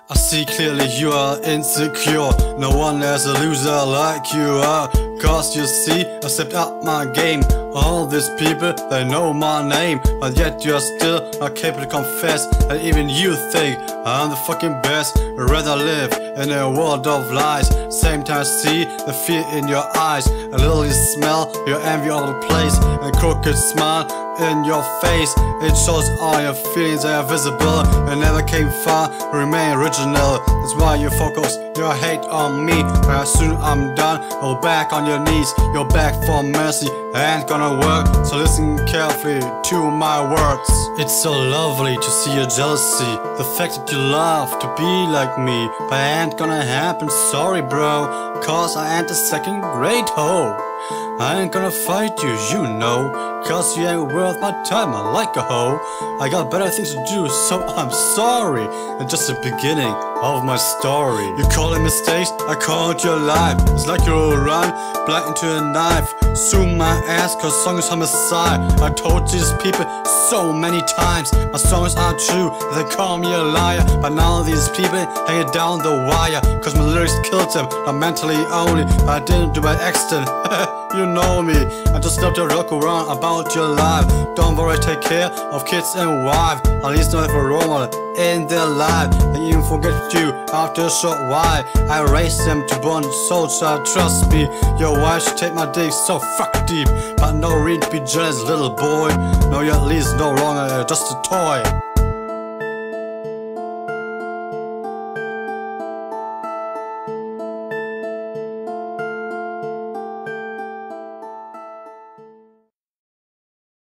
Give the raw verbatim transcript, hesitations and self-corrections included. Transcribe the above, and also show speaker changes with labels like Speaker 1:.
Speaker 1: I see clearly you are insecure. No one is a loser like you are. Cause you see, I stepped up my game. All these people, they know my name, but yet you're still not capable to confess that even you think I'm the fucking best. I'd rather live in a world of lies. Same time see the fear in your eyes. A little you smell your envy all the place. A crooked smile in your face. It shows all your feelings are visible. You never came far, remain original. That's why you focus your hate on me. But as soon I'm done, go back on your knees. You're back for mercy, ain't gonna work. So listen carefully to my words. It's so lovely to see your jealousy, the fact that you love to be like me. But ain't gonna happen, sorry bro, cause I ain't a second grade hoe. I ain't gonna fight you, you know, cause you ain't worth my time, I like a hoe. I got better things to do, so I'm sorry. It's just the beginning of my story. You call it mistakes, I call it your life. It's like you'll run black into a knife. Sue my ass cause song is homicide. I told these people so many times my songs are true, they call me a liar. But now these people hang it down the wire, cause my lyrics killed them, not mentally only. I didn't do by accident. You know me, I just love to rock around about your life. Don't worry, take care of kids and wife. At least don't have a role model in their life. They even forget you after a short while. I raised them to born soldier, trust me. Your wife should take my dick so fuck deep. But no reason to be jealous, little boy. No, you're at least no longer just a toy.